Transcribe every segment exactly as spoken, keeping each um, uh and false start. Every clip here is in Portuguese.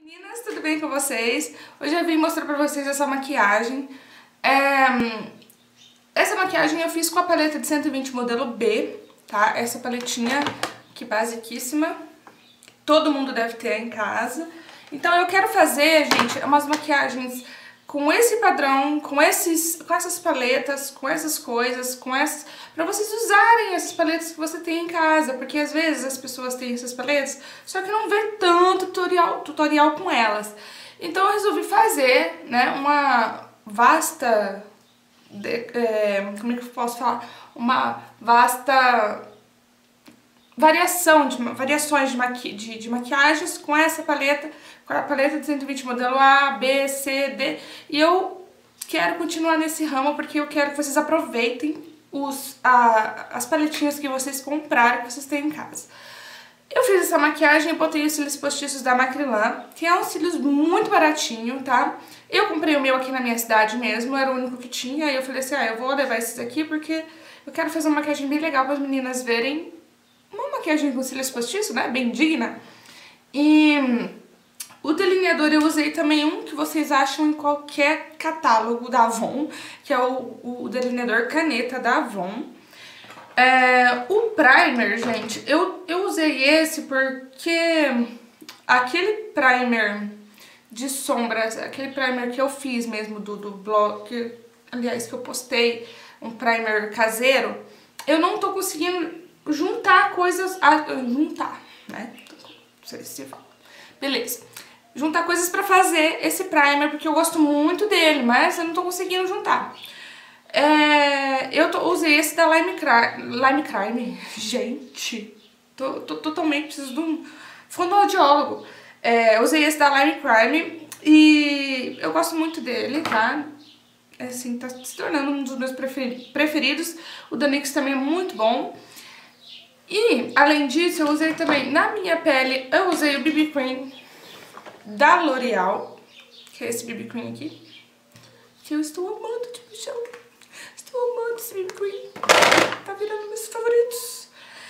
Meninas, tudo bem com vocês? Hoje eu vim mostrar pra vocês essa maquiagem. É... Essa maquiagem eu fiz com a paleta de cento e vinte modelo B, tá? Essa paletinha que basiquíssima, todo mundo deve ter em casa. Então eu quero fazer, gente, umas maquiagens com esse padrão, com, esses, com essas paletas, com essas coisas, com essas... pra vocês usarem essas paletas que você tem em casa, porque às vezes as pessoas têm essas paletas, só que não vê tanto tutorial, tutorial com elas. Então eu resolvi fazer, né, uma vasta... De, é, como é que eu posso falar? Uma vasta... variação de variações de, maqui, de, de maquiagens com essa paleta, com a paleta de cento e vinte modelo A, B, C, D. E eu quero continuar nesse ramo porque eu quero que vocês aproveitem os, a, as paletinhas que vocês compraram, que vocês têm em casa. Eu fiz essa maquiagem e botei os cílios postiços da Macrylan, que é um cílios muito baratinho, tá? Eu comprei o meu aqui na minha cidade mesmo, era o único que tinha, e eu falei assim, ah, eu vou levar esses aqui porque eu quero fazer uma maquiagem bem legal para as meninas verem. Uma maquiagem com cílios postiços, né? Bem digna. E o delineador eu usei também um que vocês acham em qualquer catálogo da Avon, que é o, o delineador caneta da Avon. É, o primer, gente, eu, eu usei esse porque aquele primer de sombras, aquele primer que eu fiz mesmo do, do blog, que, aliás, que eu postei, um primer caseiro, eu não tô conseguindo juntar coisas, a, juntar, né, não sei se fala, beleza, juntar coisas pra fazer esse primer, porque eu gosto muito dele, mas eu não tô conseguindo juntar. É, eu tô, usei esse da Lime Crime, Lime Crime. Gente, tô, tô totalmente preciso de um fonoaudiólogo. É, usei esse da Lime Crime e eu gosto muito dele, tá? É, assim, tá se tornando um dos meus preferidos. O da NYX também é muito bom. E, além disso, eu usei também, na minha pele, eu usei o B B Cream da L'Oreal, que é esse B B Cream aqui, que eu estou amando de paixão. Estou amando esse B B Cream, tá virando meus favoritos.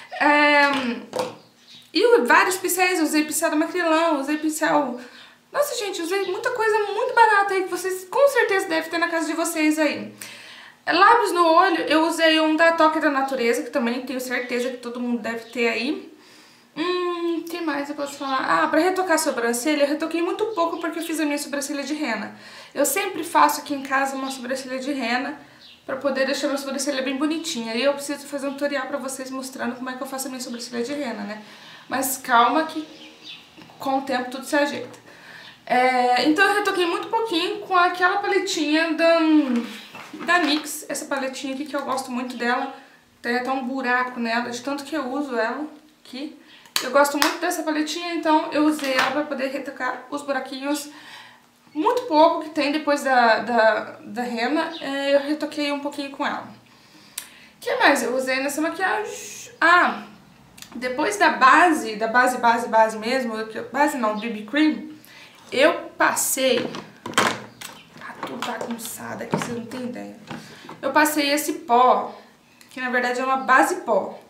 É, e vários pincéis, eu usei pincel da Macrylan, usei pincel... Nossa, gente, usei muita coisa muito barata aí, que vocês com certeza devem ter na casa de vocês aí. Lábios no olho, eu usei um da Toque da Natureza, que também tenho certeza que todo mundo deve ter aí. Hum, que mais eu posso falar? Ah, pra retocar a sobrancelha, eu retoquei muito pouco porque eu fiz a minha sobrancelha de rena. Eu sempre faço aqui em casa uma sobrancelha de rena pra poder deixar minha sobrancelha bem bonitinha. E eu preciso fazer um tutorial pra vocês mostrando como é que eu faço a minha sobrancelha de rena, né? Mas calma que com o tempo tudo se ajeita. É, então eu retoquei muito pouquinho com aquela paletinha da... da NYX, essa paletinha aqui que eu gosto muito dela, tem até um buraco nela, de tanto que eu uso ela aqui. Eu gosto muito dessa paletinha, então eu usei ela pra poder retocar os buraquinhos, muito pouco que tem depois da, da, da rena, eu retoquei um pouquinho com ela. O que mais eu usei nessa maquiagem? Ah, depois da base, da base, base, base mesmo, base não, B B Cream, eu passei... tudo bagunçado aqui, vocês não tem ideia. Eu passei esse pó, que na verdade é uma base pó.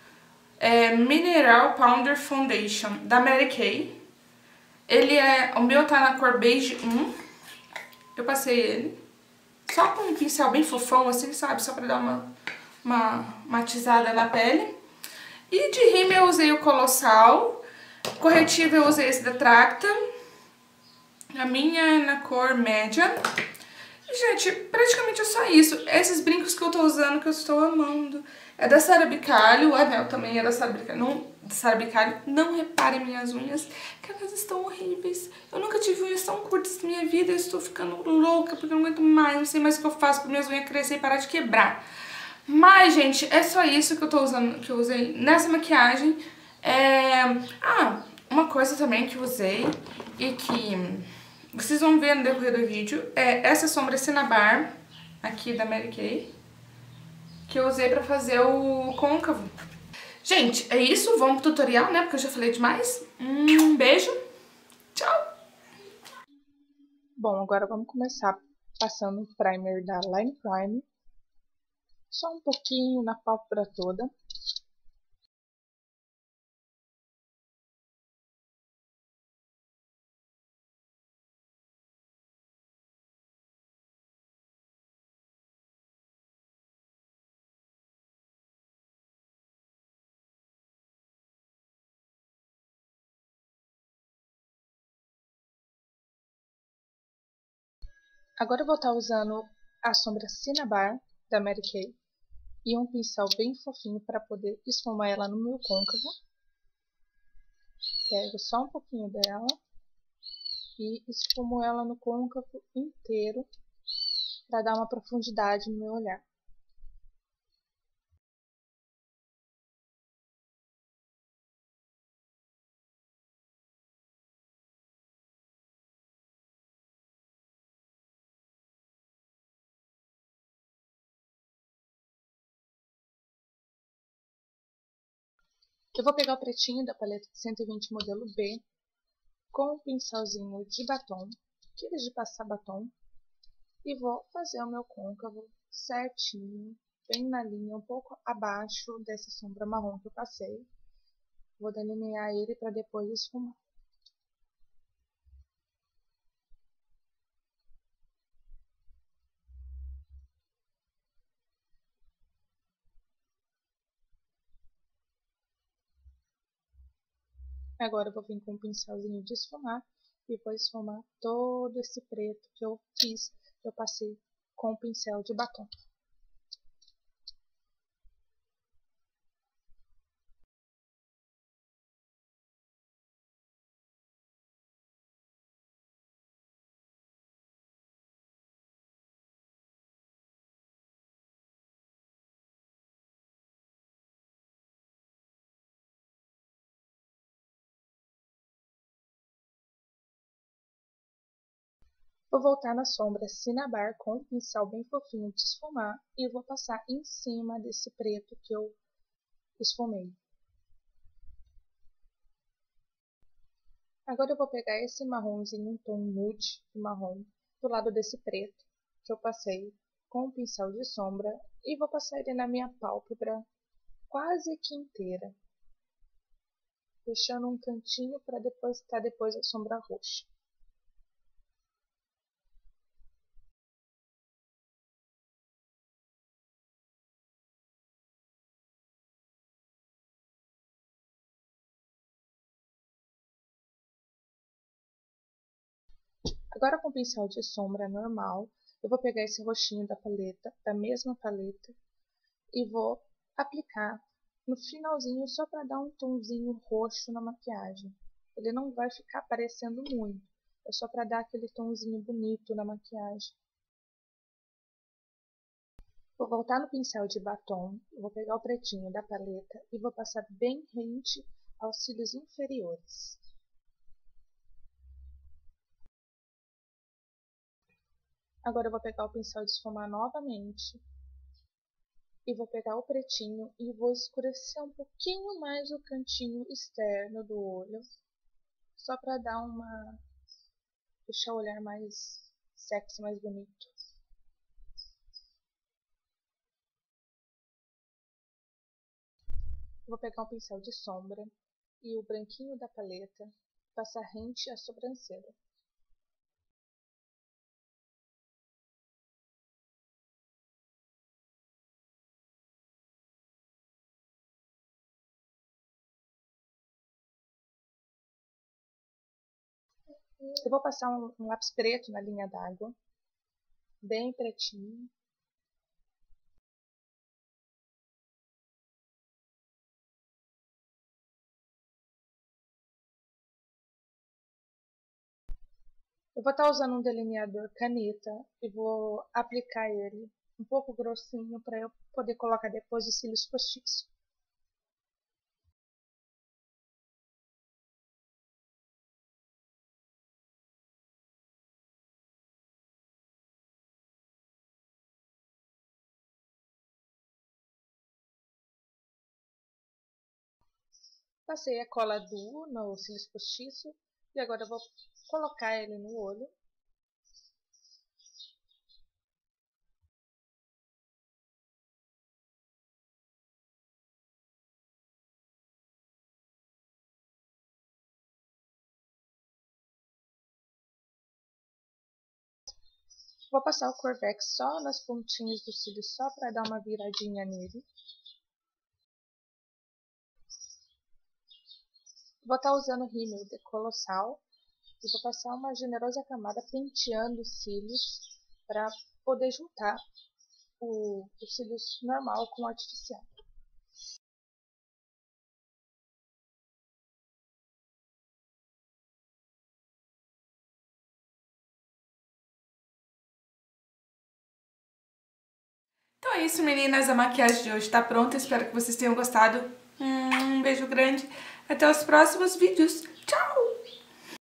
É Mineral Powder Foundation, da Mary Kay. Ele é... o meu tá na cor beige um. Eu passei ele. Só com um pincel bem fofão, assim, sabe? Só pra dar uma, uma matizada na pele. E de rímel eu usei o Colossal. Corretivo eu usei esse da Tracta. A minha é na cor média. Gente, praticamente é só isso. Esses brincos que eu tô usando, que eu estou amando. É da Sara Bicalho, o anel também é da Sara Bicalho. Não, da Sara Bicalho. Não reparem minhas unhas, que elas estão horríveis. Eu nunca tive unhas tão curtas na minha vida. Eu estou ficando louca, porque eu não aguento mais. Não sei mais o que eu faço para minhas unhas crescer e parar de quebrar. Mas, gente, é só isso que eu tô usando, que eu usei nessa maquiagem. É... Ah, uma coisa também que eu usei e que... vocês vão ver no decorrer do vídeo, é essa sombra Cinnabar, aqui da Mary Kay, que eu usei pra fazer o côncavo. Gente, é isso, vamos pro tutorial, né, porque eu já falei demais. Um beijo, tchau! Bom, agora vamos começar passando o primer da Lime Crime, só um pouquinho na pálpebra toda. Agora eu vou estar usando a sombra Cinnabar da Mary Kay e um pincel bem fofinho para poder esfumar ela no meu côncavo. Pego só um pouquinho dela e esfumo ela no côncavo inteiro para dar uma profundidade no meu olhar. Eu vou pegar o pretinho da paleta de cento e vinte modelo B com um pincelzinho de batom, aqueles de passar batom, e vou fazer o meu côncavo certinho, bem na linha, um pouco abaixo dessa sombra marrom que eu passei. Vou delinear ele para depois esfumar. Agora eu vou vir com um pincelzinho de esfumar e vou esfumar todo esse preto que eu fiz, que eu passei com o pincel de batom. Vou voltar na sombra Cinnabar com um pincel bem fofinho de esfumar e vou passar em cima desse preto que eu esfumei. Agora eu vou pegar esse marronzinho, um tom nude de marrom, do lado desse preto que eu passei com um pincel de sombra e vou passar ele na minha pálpebra quase que inteira, deixando um cantinho para depositar depois a sombra roxa. Agora com o pincel de sombra normal, eu vou pegar esse roxinho da paleta, da mesma paleta, e vou aplicar no finalzinho só para dar um tomzinho roxo na maquiagem. Ele não vai ficar aparecendo muito, é só para dar aquele tomzinho bonito na maquiagem. Vou voltar no pincel de batom, vou pegar o pretinho da paleta e vou passar bem rente aos cílios inferiores. Agora eu vou pegar o pincel de esfumar novamente e vou pegar o pretinho e vou escurecer um pouquinho mais o cantinho externo do olho, só para dar uma... deixar o olhar mais sexy, mais bonito. Vou pegar um pincel de sombra e o branquinho da paleta, passar rente à sobrancelha. Eu vou passar um, um lápis preto na linha d'água, bem pretinho. Eu vou estar usando um delineador caneta e vou aplicar ele um pouco grossinho para eu poder colocar depois os cílios postiços. Passei a cola Duo no cílios postiço e agora eu vou colocar ele no olho. Vou passar o Corvex só nas pontinhas do cílio, só para dar uma viradinha nele. Vou estar usando o rímel de Colossal e vou passar uma generosa camada penteando os cílios para poder juntar o, o cílios normal com o artificial. Então é isso, meninas. A maquiagem de hoje está pronta. Espero que vocês tenham gostado. Um beijo grande. Até os próximos vídeos. Tchau!